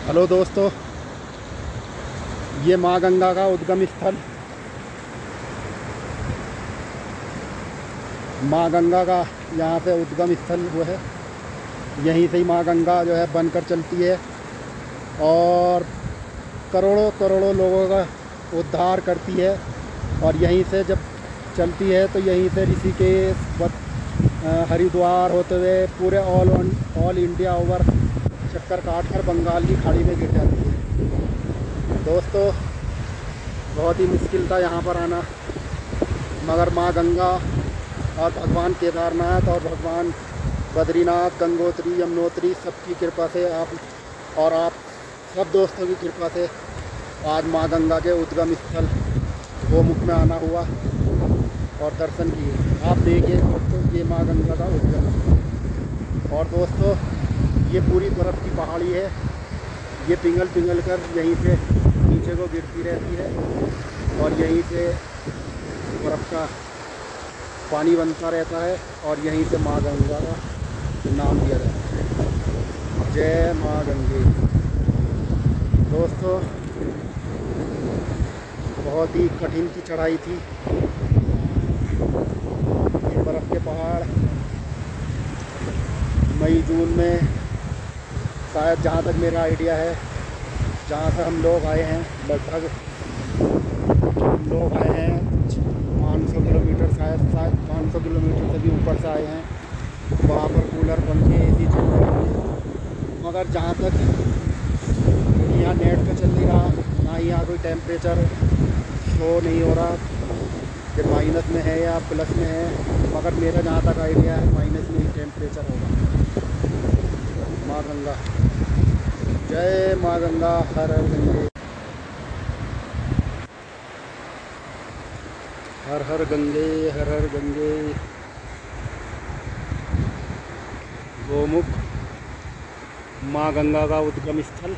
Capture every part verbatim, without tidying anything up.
Hello दोस्तों, ये माँ गंगा का उद्गम स्थल, माँ गंगा का यहाँ से उद्गम स्थल वो है। यहीं से ही माँ गंगा जो है बनकर चलती है और करोड़ों करोड़ों लोगों का उद्धार करती है। और यहीं से जब चलती है तो यहीं से ऋषिकेश, हरिद्वार होते हुए पूरे ऑल ऑल इंडिया ओवर चक्कर काट कर बंगाल की खाड़ी में गिर जाती है। दोस्तों, बहुत ही मुश्किल था यहाँ पर आना, मगर माँ गंगा और भगवान केदारनाथ और भगवान बद्रीनाथ, गंगोत्री, यमुनोत्री सबकी कृपा से आप और आप सब दोस्तों की कृपा से आज माँ गंगा के उद्गम स्थल गोमुख में आना हुआ और दर्शन किए। आप देखिए दोस्तों, ये माँ गंगा का उद्गम स्थल। और दोस्तों, ये पूरी बर्फ़ की पहाड़ी है, ये पिघल पिघल कर यहीं से नीचे को गिरती रहती है और यहीं से बर्फ़ का पानी बनता रहता है और यहीं से माँ गंगा का नाम दिया जाता है। जय माँ गंगे। दोस्तों, बहुत ही कठिन की चढ़ाई थी। ये बर्फ़ के पहाड़ मई जून में, शायद जहाँ तक मेरा आइडिया है, जहाँ से हम लोग आए हैं, लगभग हम लोग आए हैं पाँच सौ किलोमीटर, शायद शायद पाँच सौ किलोमीटर से भी ऊपर से आए हैं। वहाँ पर कूलर, पंखे, एसी चल रहे हैं, मगर जहाँ तक यहाँ नेट पे चल नहीं रहा, ना ही यहाँ कोई टेम्परेचर शो नहीं हो रहा कि माइनस में है या प्लस में है, मगर मेरा जहाँ तक आइडिया है माइनस में ही टेम्परेचर होगा। माँ गंगा, जय माँ गंगा, हर हर गंगे, हर हर गंगे, हर हर गंगे। गोमुख माँ गंगा का उद्गम स्थल।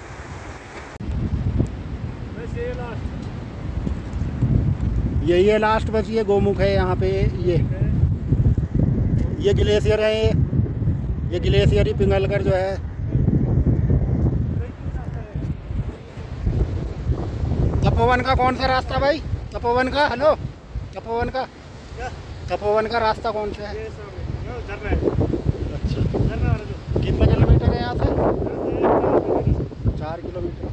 ये ये लास्ट बची है, गोमुख है यहाँ पे। ये ये ग्लेशियर है, ये ये ग्लेशियर ही पिघल कर जो है तपोवन का कौन सा रास्ता भाई? तपोवन का, हेलो, तपोवन का तपोवन का रास्ता कौन सा है? अच्छा, कितने किलोमीटर है यहाँ से? चार किलोमीटर।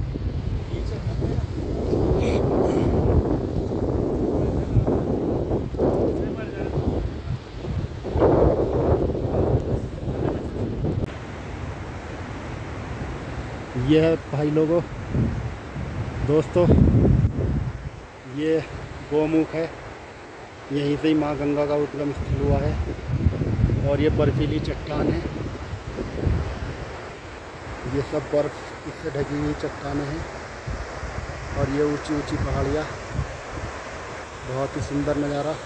ये है भाई लोगों, दोस्तों, ये गोमुख है, यहीं से ही माँ गंगा का उद्गम स्थल हुआ है। और ये बर्फीली चट्टान है, ये सब बर्फ़ इससे ढकी हुई चट्टानें हैं और ये ऊंची ऊंची पहाड़ियाँ, बहुत ही सुंदर नज़ारा।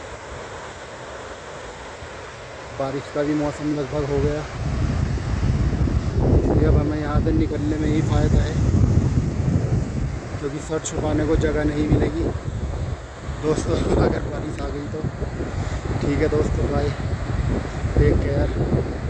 बारिश का भी मौसम लगभग हो गया, इसलिए अब हमें यहाँ से निकलने में ही फ़ायदा है, क्योंकि सर छुपाने को जगह नहीं मिलेगी। दोस्तों, अगर बारिश आ गई तो ठीक है दोस्तों, बाय, टेक केयर।